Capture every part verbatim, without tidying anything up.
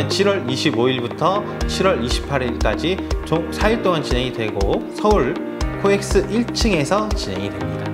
대학은 칠월 이십오일부터 칠월 이십팔일까지 총 사 일 동안 진행이 되고 서울 코엑스 일 층에서 진행이 됩니다.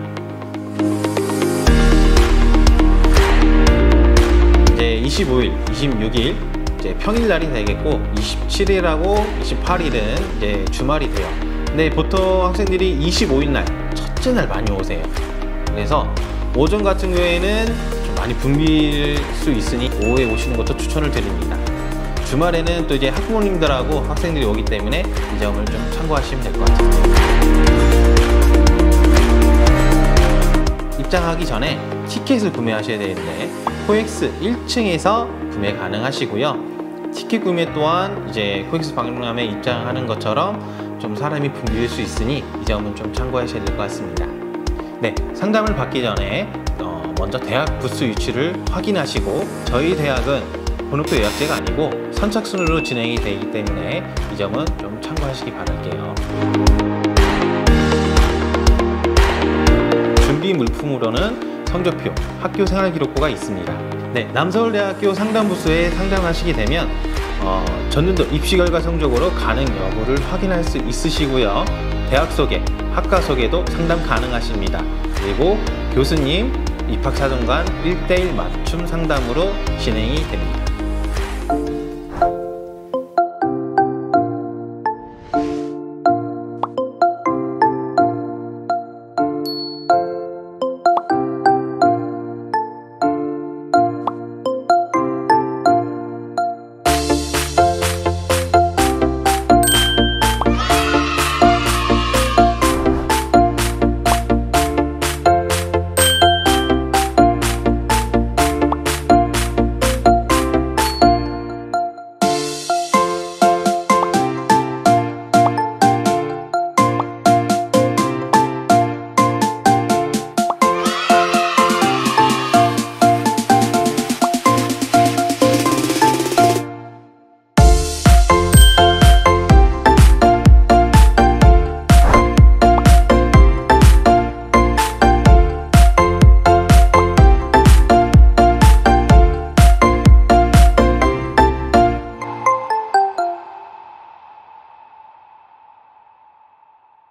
이제 이십오일, 이십육일 이제 평일날이 되겠고 이십칠일하고 이십팔일은 이제 주말이 돼요. 근데 보통 학생들이 이십오일날 첫째 날 많이 오세요. 그래서 오전 같은 경우에는 좀 많이 붐빌 수 있으니 오후에 오시는 것도 추천을 드립니다. 주말에는 또 이제 학부모님들하고 학생들이 오기 때문에 이 점을 좀 참고하시면 될 것 같습니다. 입장하기 전에 티켓을 구매하셔야 되는데 코엑스 일 층에서 구매 가능하시고요. 티켓 구매 또한 이제 코엑스 박람회에 입장하는 것처럼 좀 사람이 붐빌 수 있으니 이 점은 좀 참고하셔야 될 것 같습니다. 네, 상담을 받기 전에 어, 먼저 대학 부스 위치를 확인하시고 저희 대학은 번호표 예약제가 아니고 선착순으로 진행이 되기 때문에 이 점은 좀 참고하시기 바랄게요. 준비 물품으로는 성적표, 학교 생활기록부가 있습니다. 네, 남서울대학교 상담부스에 상담하시게 되면 어, 전년도 입시 결과 성적으로 가능 여부를 확인할 수 있으시고요. 대학 소개, 학과 소개도 상담 가능하십니다. 그리고 교수님, 입학사정관 일 대일 맞춤 상담으로 진행이 됩니다.